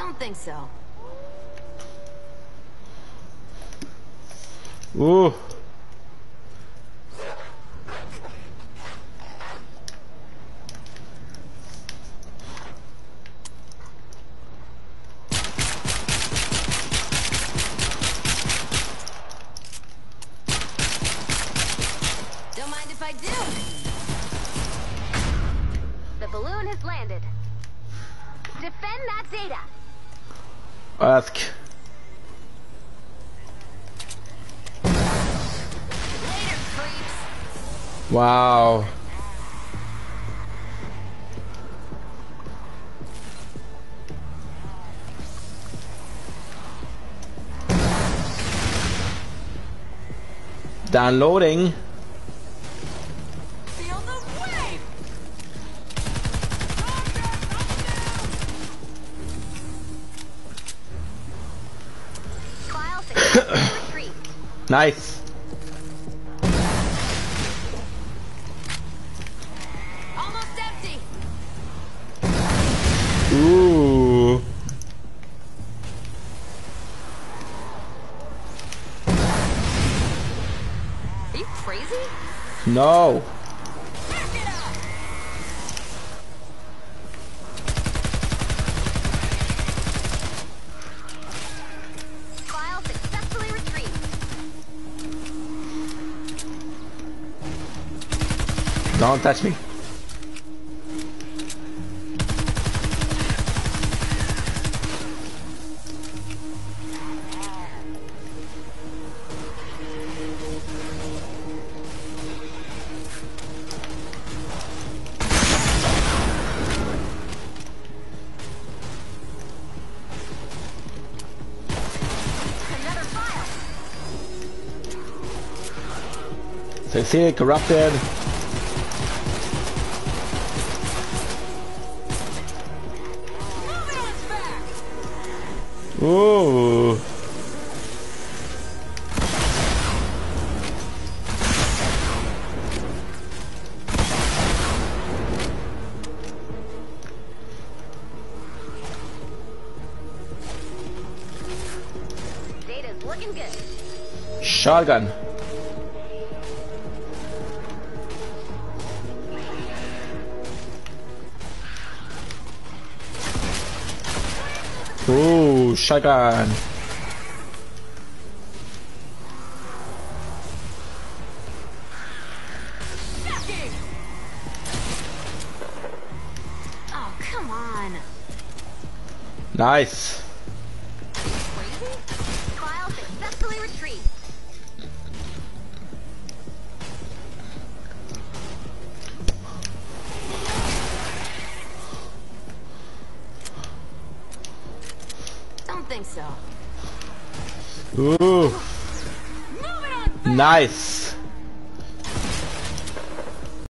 Don't think so. Ooh. Don't mind if I do. The balloon has landed. Defend that data. Ask. Later, creeps. Wow. Downloading. Feel the wave. File successfully retrieved. Nice. Almost empty. Ooh. Are you crazy? No. Back it up. File successfully retrieved. Don't touch me. Another file. Succeeded, corrupted. Moving on its back. Ooh. Data's looking good. Shotgun. Ooh, shotgun. Stacking. Oh, come on. Nice. Crazy? File successfully retrieved. Don't think so. Ooh. Moving on. Nice.